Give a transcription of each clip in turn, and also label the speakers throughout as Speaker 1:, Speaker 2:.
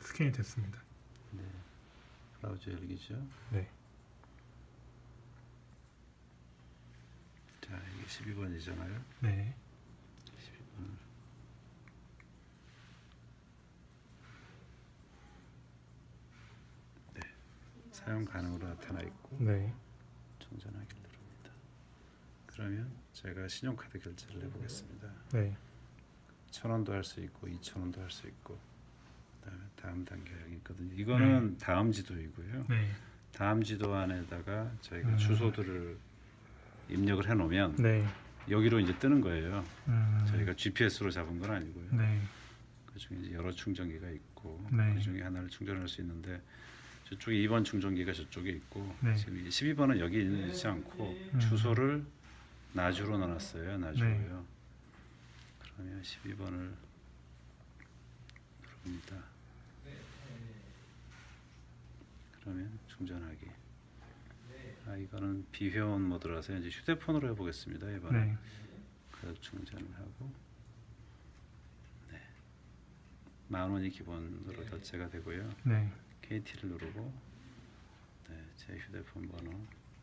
Speaker 1: 스캔이 됐습니다.
Speaker 2: 네. 브라우저 열기죠.
Speaker 1: 네.
Speaker 2: 자, 이게 12번이잖아요.
Speaker 1: 네.
Speaker 2: 12번. 네. 사용 가능으로 나타나 있고
Speaker 1: 네.
Speaker 2: 충전하기를 누릅니다. 그러면 제가 신용카드 결제를 해보겠습니다.
Speaker 1: 네.
Speaker 2: 1,000원도 할 수 있고 2,000원도 할 수 있고 그다음에 다음 단계가 있거든요. 이거는 다음 지도이고요.
Speaker 1: 네.
Speaker 2: 다음 지도 안에다가 저희가 주소들을 입력을 해놓으면
Speaker 1: 네.
Speaker 2: 여기로 이제 뜨는 거예요. 저희가 GPS로 잡은 건 아니고요.
Speaker 1: 네.
Speaker 2: 그 중에 이제 여러 충전기가 있고
Speaker 1: 네.
Speaker 2: 그 중에 하나를 충전할 수 있는데 저쪽에 2번 충전기가 저쪽에 있고
Speaker 1: 네.
Speaker 2: 지금 12번은 여기 있지 않고 주소를 나주로 넣어놨어요. 나주로요. 그러면 12번을 누릅니다. 그러면 충전하기. 아, 이거는 비회원 모드라서 이제 휴대폰으로 해보겠습니다. 이번에
Speaker 1: 네.
Speaker 2: 가격 충전을 하고, 네, 10,000원이 기본으로 결제가 되고요.
Speaker 1: 네.
Speaker 2: KT를 누르고, 네, 제 휴대폰 번호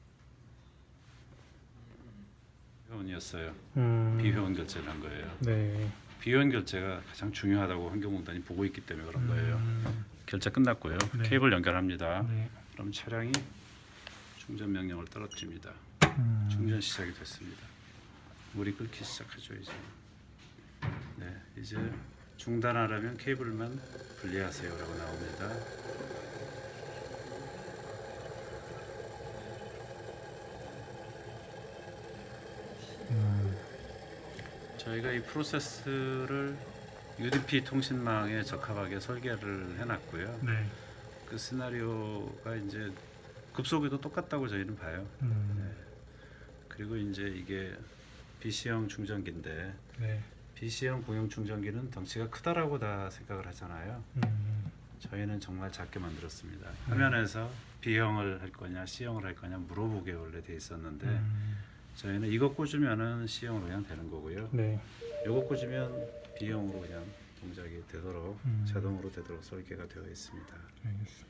Speaker 2: 회원이었어요. 비회원 결제를 한 거예요.
Speaker 1: 네.
Speaker 2: 비회원 결제가 가장 중요하다고 환경공단이 보고 있기 때문에 그런 거예요. 결제 끝났고요.
Speaker 1: 네.
Speaker 2: 케이블 연결합니다.
Speaker 1: 네.
Speaker 2: 그럼 차량이 충전 명령을 떨어뜨립니다. 충전 시작이 됐습니다. 물이 끓기 시작하죠. 이제. 네, 이제 중단하려면 케이블만 분리하세요라고 나옵니다. 저희가 이 프로세스를 UDP 통신망에 적합하게 설계를 해놨고요.
Speaker 1: 네.
Speaker 2: 그 시나리오가 이제 급속에도 똑같다고 저희는 봐요. 네. 그리고 이제 이게 BC형 충전기인데
Speaker 1: 네.
Speaker 2: BC형 공용 충전기는 덩치가 크다라고 다 생각을 하잖아요. 저희는 정말 작게 만들었습니다. 화면에서 B형을 할 거냐 C형을 할 거냐 물어보게 원래 돼 있었는데 저희는 이거 꽂으면은 C형으로 그냥 되는 거고요.
Speaker 1: 네.
Speaker 2: 이거 꽂으면 B형으로 그냥 동작이 되도록 자동으로 되도록 설계가 되어 있습니다.
Speaker 1: 알겠습니다.